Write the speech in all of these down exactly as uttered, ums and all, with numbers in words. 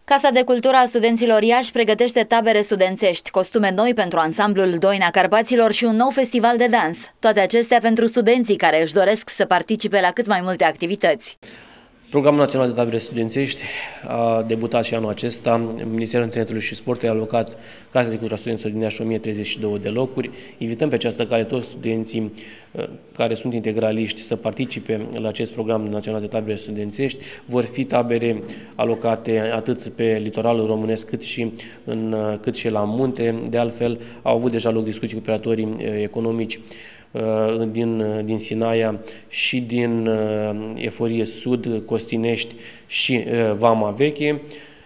Casa de Cultură a Studenților Iași pregătește tabere studențești, costume noi pentru ansamblul Doina Carpaților și un nou festival de dans. Toate acestea pentru studenții care își doresc să participe la cât mai multe activități. Programul Național de Tabere Studențești a debutat și anul acesta. Ministerul Tineretului și Sportului a alocat Casa de Cultură a Studenților din Iași o mie treizeci și două de locuri. Invităm pe această cale toți studenții care sunt integraliști să participe la acest program național de tabere studențești. Vor fi tabere alocate atât pe litoralul românesc cât și, în, cât și la munte. De altfel, au avut deja loc discuții cu operatorii economici din, din Sinaia și din Eforie Sud, Costinești și Vama Veche.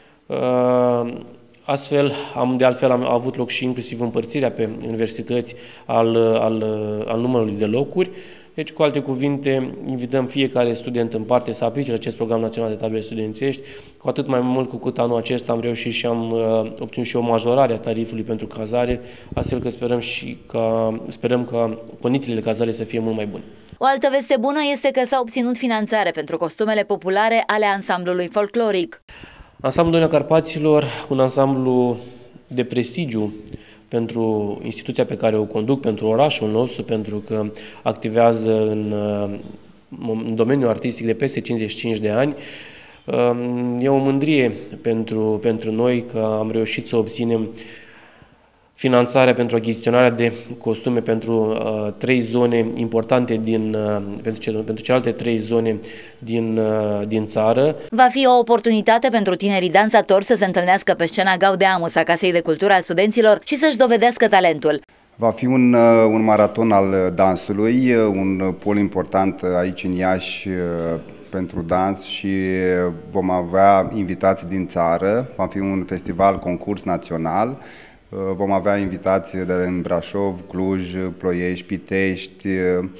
Astfel, am, de altfel, am avut loc și inclusiv împărțirea pe universități al, al, al numărului de locuri. Deci, cu alte cuvinte, invităm fiecare student în parte să aplice la acest program național de tabere studențești, cu atât mai mult cu cât anul acesta am reușit și am uh, obținut și o majorare a tarifului pentru cazare, astfel că sperăm, și ca, sperăm ca condițiile de cazare să fie mult mai bune. O altă veste bună este că s-a obținut finanțare pentru costumele populare ale ansamblului folcloric. Ansamblul Doina Carpaților, un ansamblu de prestigiu pentru instituția pe care o conduc, pentru orașul nostru, pentru că activează în, în domeniul artistic de peste cincizeci și cinci de ani. E o mândrie pentru, pentru noi că am reușit să obținem finanțarea pentru achiziționarea de costume pentru uh, trei zone importante din, uh, pentru, ce, pentru celelalte trei zone din, uh, din țară. Va fi o oportunitate pentru tinerii dansatori să se întâlnească pe scena Gaudeamus a Casei de Cultură a Studenților și să-și dovedească talentul. Va fi un, un maraton al dansului, un pol important aici în Iași pentru dans și vom avea invitații din țară. Va fi un festival concurs național. Vom avea invitații de în Brașov, Cluj, Ploiești, Pitești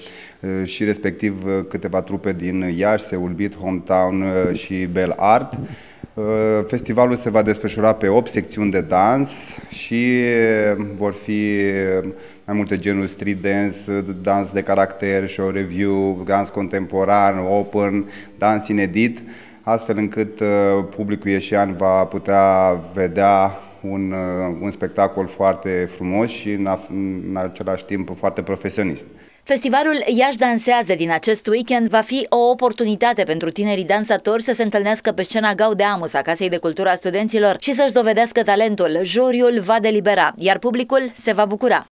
și respectiv câteva trupe din Iași, Seul Beat, Hometown și Bel Art. Festivalul se va desfășura pe opt secțiuni de dans și vor fi mai multe genuri: street dance, dans de caracter, show review, dans contemporan, open, dans inedit, astfel încât publicul ieșean va putea vedea Un, un spectacol foarte frumos și în, în același timp foarte profesionist. Festivalul Iași Dansează din acest weekend va fi o oportunitate pentru tinerii dansatori să se întâlnească pe scena Gaudeamus a Casei de Cultură a Studenților și să-și dovedească talentul. Juriul va delibera, iar publicul se va bucura.